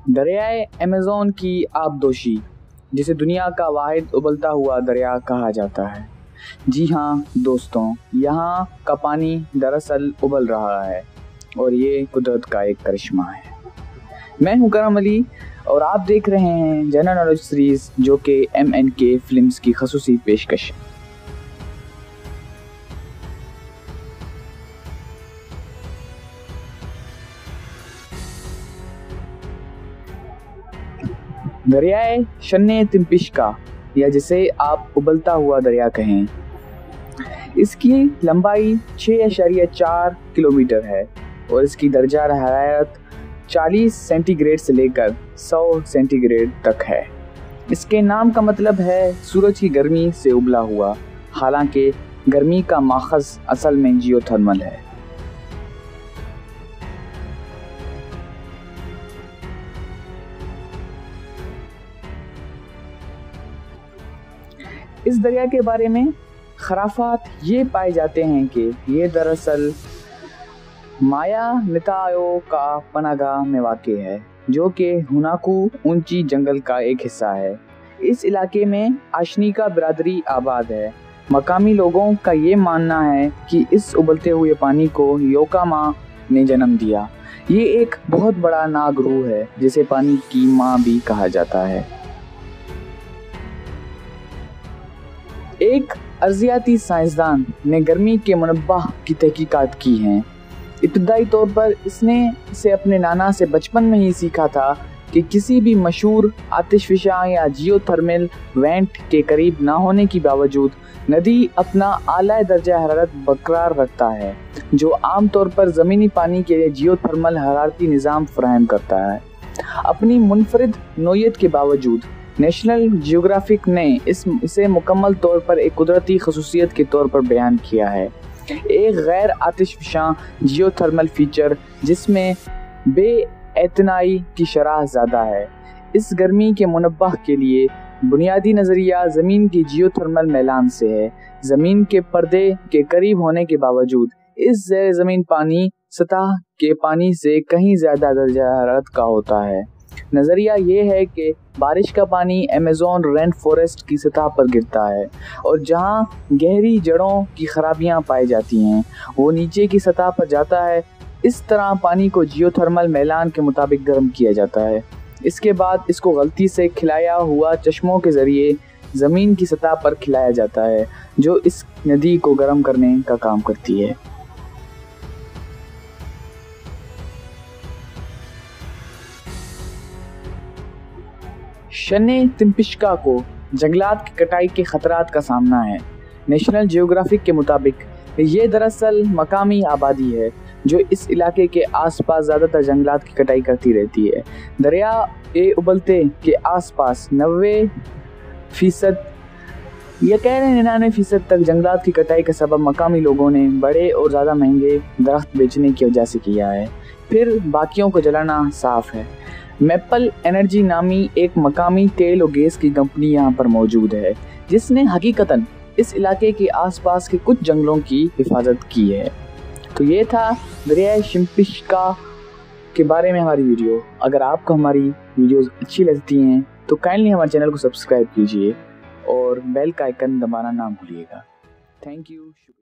दरियाए Amazon की आबदोशी, जिसे दुनिया का वाहिद उबलता हुआ दरिया कहा जाता है। जी हाँ दोस्तों, यहाँ का पानी दरअसल उबल रहा है और ये कुदरत का एक करिश्मा है। मैं हूँ करम अली और आप देख रहे हैं जनरल नॉलेज सीरीज, जो कि MNK फिल्म्स की खसूसी पेशकश। दरियाए शन्ने तिम्पिश्का, या जिसे आप उबलता हुआ दरिया कहें, इसकी लंबाई 6.4 किलोमीटर है और इसकी दर्जा हरारत 40 सेंटीग्रेड से लेकर 100 सेंटीग्रेड तक है। इसके नाम का मतलब है सूरज की गर्मी से उबला हुआ, हालांकि गर्मी का माखज़ असल में जियोथर्मल है। इस दरिया के बारे में खराफात ये पाए जाते हैं कि ये दरअसल माया नितायो का पनागाह में वाक़े है, जो कि हुनाकू ऊंची जंगल का एक हिस्सा है। इस इलाके में आशनिका बिरादरी आबाद है। मकामी लोगों का ये मानना है कि इस उबलते हुए पानी को योकामा ने जन्म दिया। ये एक बहुत बड़ा नागरूह है, जिसे पानी की माँ भी कहा जाता है। एक अर्जियाती साइंसदान ने गर्मी के मुनब्बाह की तहकीकात की हैं। इब्तदाई तौर पर इसने इसे अपने नाना से बचपन में ही सीखा था कि किसी भी मशहूर आतिशफिशा या जियोथर्मल वेंट के करीब ना होने के बावजूद नदी अपना आला दर्जा हरारत बरकरार रखता है, जो आमतौर पर ज़मीनी पानी के लिए जियोथर्मल हरारती निज़ाम फराहम करता है। अपनी मुनफरिद नोयत के बावजूद नेशनल जियोग्राफिक ने इसे मुकम्मल तौर पर एक कुदरती खसूसियत के तौर पर बयान किया है, एक गैर आतिशफिशा जियोथर्मल फीचर जिसमें बेएतनाई की शरह ज़्यादा है। इस गर्मी के मुनब्बाह के लिए बुनियादी नज़रिया ज़मीन की जियोथर्मल मैलान से है। ज़मीन के पर्दे के करीब होने के बावजूद इस ज़ेर ज़मीन पानी सतह के पानी से कहीं ज़्यादा दर्जा हरारत का होता है। नज़रिया ये है कि बारिश का पानी अमेज़न रेन फॉरेस्ट की सतह पर गिरता है और जहाँ गहरी जड़ों की खराबियाँ पाई जाती हैं, वो नीचे की सतह पर जाता है। इस तरह पानी को जियोथर्मल मैलान के मुताबिक गर्म किया जाता है। इसके बाद इसको गलती से खिलाया हुआ चश्मों के ज़रिए ज़मीन की सतह पर खिलाया जाता है, जो इस नदी को गर्म करने का काम करती है। शन्ने तिम्पिश्का को जंगलात की कटाई के खतरात का सामना है। नेशनल जियोग्राफिक के मुताबिक ये दरअसल मकामी आबादी है जो इस इलाके के आसपास ज़्यादातर जंगलात की कटाई करती रहती है। दरिया ए उबलते के आसपास 90% या कह रहे 99% तक जंगलात की कटाई का सबब मकामी लोगों ने बड़े और ज़्यादा महंगे दरख्त बेचने की वजह से किया है। फिर बाकियों को जलाना साफ है। मैपल एनर्जी नामी एक मकामी तेल और गैस की कंपनी यहाँ पर मौजूद है, जिसने हकीकतन इस इलाके के आसपास के कुछ जंगलों की हिफाजत की है। तो ये था दरियाए तिम्पिश्का के बारे में हमारी वीडियो। अगर आपको हमारी वीडियोस अच्छी लगती हैं तो काइंडली हमारे चैनल को सब्सक्राइब कीजिए और बेल का आइकन दबाना ना भूलिएगा। Thank you.